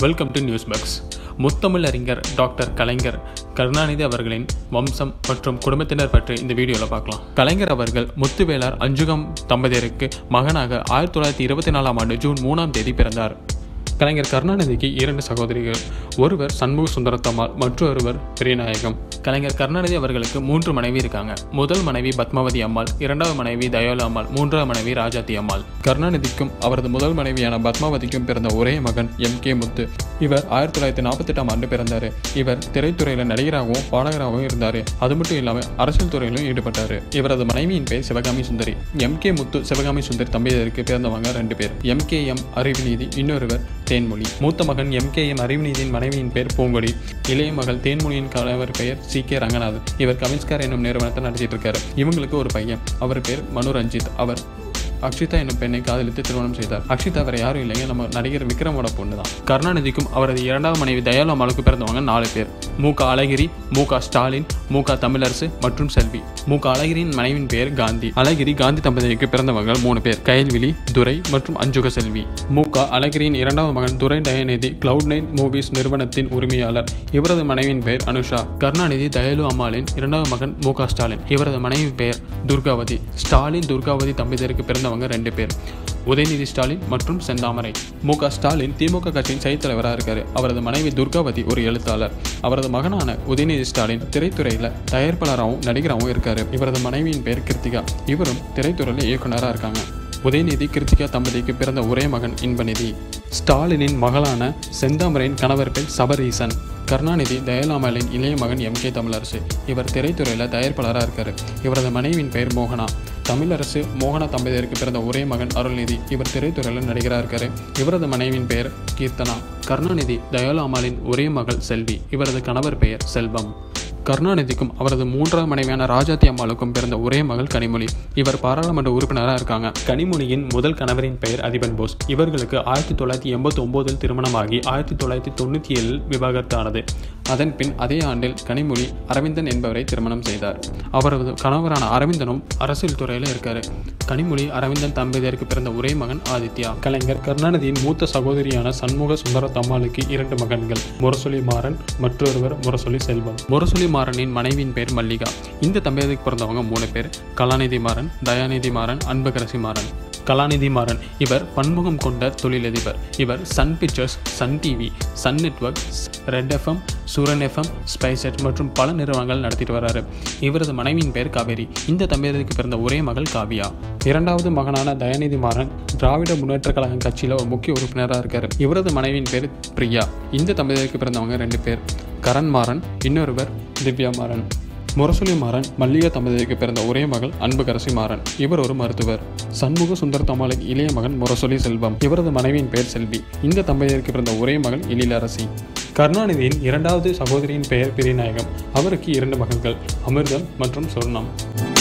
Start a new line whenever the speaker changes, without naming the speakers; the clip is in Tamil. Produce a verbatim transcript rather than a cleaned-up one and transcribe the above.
Welcome to news box. முத்தமிழ் அறிஞர் டாக்டர் கலைஞர் கருணாநிதி அவர்களின் வம்சம் மற்றும் குடும்பத்தினர் பற்றி இந்த வீடியோவில் பார்க்கலாம். கலைஞர் அவர்கள் முத்துவேலார் அஞ்சுகம் தம்பதியருக்கு மகனாக ஆயிரத்தி தொள்ளாயிரத்தி இருபத்தி நாலாம் ஆண்டு ஜூன் மூணாம் தேதி பிறந்தார். கலைஞர் கருணாநிதிக்கு இரண்டு சகோதரிகள், ஒருவர் சண்முக சுந்தரத்தம்மாள், மற்றொருவர் பெரியநாயகம். கலைஞர் கருணாநிதி அவர்களுக்கு மூன்று மனைவி இருக்காங்க. முதல் மனைவி பத்மாவதி அம்மாள், இரண்டாவது மனைவி தயாலு அம்மாள், மூன்றாவது மனைவி ராஜாத்தி அம்மாள். கருணாநிதிக்கும் அவரது முதல் மனைவியான பத்மாவதிக்கும் பிறந்த ஒரே மகன் எம் கே முத்து. இவர் ஆயிரத்தி தொள்ளாயிரத்தி நாற்பத்தி எட்டாம் ஆண்டு பிறந்தார். இவர் திரைத்துறையில் நடிகராகவும் பாடகராகவும் இருந்தார். அது மட்டும் இல்லாமல் அரசியல் துறையிலும் ஈடுபட்டார். இவரது மனைவியின் பெயர் சிவகாமி சுந்தரி. எம் கே முத்து சிவகாமி சுந்தரி தம்பதியருக்கு பிறந்தவங்க ரெண்டு பேர். எம் கே எம் அறிவுநீதி, இன்னொருவர் தேன்மொழி. மூத்த மகன் எம் கே எம் அறிவுநீதியின் மனைவியின் பெயர் பூங்கொடி. இளைய மகள் தேன்மொழியின் கணவர் பெயர் சி கே ரங்கநாதன். இவர் கமின்ஸ்கார் என்னும் நிறுவனத்தை நடத்திட்டு இருக்காரு. இவங்களுக்கு ஒரு பையன், அவர் பேர் மனு ரஞ்சித். அவர் அக்ஷிதா என்னும் பெண்ணை காதலித்து திருமணம் செய்தார். அக்ஷிதா வேற யாரும் இல்லைங்க, நம்ம நடிகர் விக்ரமோட பொண்ணு தான். கருணாநிதிக்கும் அவரது இரண்டாவது மனைவி தயாலு அம்மாளுக்கு பிறந்தவங்க நாலு பேர். மு க அழகிரி, மு க ஸ்டாலின், மு க தமிழரசு மற்றும் செல்வி. மு க அழகிரியின் மனைவியின் பெயர் காந்தி. அழகிரி காந்தி தம்பதிக்கு பிறந்தவங்க மூணு பேர், கயல்விழி, துரை மற்றும் அஞ்சுக செல்வி. மு க அழகிரியின் இரண்டாவது மகன் Durai Dayanidhi cloud nine movies நிறுவனத்தின் உரிமையாளர். இவரது மனைவியின் பெயர் அனுஷா. கருணாநிதி தயாலு அம்மாளின் இரண்டாவது மகன் மு க ஸ்டாலின். இவரது மனைவி பெயர் துர்காவதி. ஸ்டாலின் துர்காவதி தம்பதியருக்கு பிறந்த ரெண்டு பேர், உதயநிதி ஸ்டாலின் மற்றும் செந்தாமரை. மு க ஸ்டாலின் திமுக கட்சியின் செயல் தலைவராக இருக்காரு. அவரது மனைவி துர்காவதி ஒரு எழுத்தாளர். அவரது மகனான உதயநிதி ஸ்டாலின் திரைத்துறையில் தயாரிப்பாளராகவும் நடிகராகவும் இருக்காரு. இவரது மனைவியின் பெயர் கிருத்திகா. இவரும் திரைத்துறையில் இயக்குனராக இருக்காங்க. உதயநிதி கிருத்திகா தம்பதிக்கு பிறந்த ஒரே மகன் இன்பநிதி. ஸ்டாலினின் மகளான செந்தாமரையின் கணவர் பேர் சபரீசன். கருணாநிதி தயாலாமலின் இளைய மகன் எம் கே தமிழரசு. இவர் திரைத்துறையில் தயாரிப்பாளராக இருக்காரு. இவரது மனைவியின் பெயர் மோகனா. தமிழரசு மோகனா தம்பதியருக்கு பிறந்த ஒரே மகன் அருள்நிதி. இவர் திரைத்துறையில் நடிகராக இருக்காரு. இவரது மனைவியின் பெயர் கீர்த்தனா. கருணாநிதி தயாலாமலின் ஒரே மகள் செல்வி. இவரது கணவர் பெயர் செல்வம். கருணாநிதிக்கும் அவரது மூன்றாம் மனைவியான ராஜாத்தி அம்மாளுக்கும் பிறந்த ஒரே மகள் கனிமொழி. இவர் பாராளுமன்ற உறுப்பினராக இருக்காங்க. கனிமொழியின் முதல் கணவரின் பெயர் அதிபன் போஸ். இவர்களுக்கு ஆயிரத்தி தொள்ளாயிரத்தி எண்பத்தி ஒன்பதில் திருமணமாகி ஆயிரத்தி தொள்ளாயிரத்தி தொண்ணூற்றி ஏழில் விவாகரத்தானது. அதன் பின் அதே ஆண்டில் கனிமொழி அரவிந்தன் என்பவரை திருமணம் செய்தார். அவரது கணவரான அரவிந்தனும் அரசியல் துறையில் இருக்காரு. கனிமொழி அரவிந்தன் தம்பதியருக்கு பிறந்த ஒரே மகன் ஆதித்யா. கலைஞர் கருணாநிதியின் மூத்த சகோதரியான சண்முக சுந்தரத்தம்மாளுக்கு இரண்டு மகன்கள், முரசொலி மாறன், மற்றொருவர் முரசொலி செல்வம். முரசொலி மாறனின் மனைவியின் பெயர் மல்லிகா. இந்த தம்பதியருக்கு பிறந்தவங்க மூணு பேர், கலாநிதி மாறன், தயாநிதி மாறன், அன்புகரசி மாறன். கலாநிதி மாறன் இவர் பன்முகம் கொண்ட தொழிலதிபர். இவர் Sun Pictures, Sun TV, Sun network, Red FM, Suryan FM, SpiceJet மற்றும் பல நிறுவனங்கள் நடத்திட்டு வர்றாரு. இவரது மனைவியின் பெயர் காவேரி. இந்த தம்பதியருக்கு பிறந்த ஒரே மகள் காவியா. இரண்டாவது மகனான தயாநிதி மாறன் திராவிட முன்னேற்ற கழகம் கட்சியில் ஒரு முக்கிய உறுப்பினராக இருக்காரு. இவரது மனைவியின் பேர் பிரியா. இந்த தம்பதியருக்கு பிறந்தவங்க ரெண்டு பேர், கரண் மாறன், இன்னொருவர் திவ்யா மாறன். முரசொலி மாறன் மல்லிகா தம்பதிக்கு பிறந்த ஒரே மகள் அன்புகரசி மாறன். இவர் ஒரு மருத்துவர். சண்முக சுந்தரத்தம்மாளின் இளைய மகன் முரசொலி செல்வம். இவரது மனைவியின் பெயர் செல்வி. இந்த தம்பதியருக்கு பிறந்த ஒரே மகள் எழிலரசி. கருணாநிதியின் இரண்டாவது சகோதரியின் பெயர் பெரியநாயகம். அவருக்கு இரண்டு மகன்கள், அமிர்தம் மற்றும் சொர்ணம்.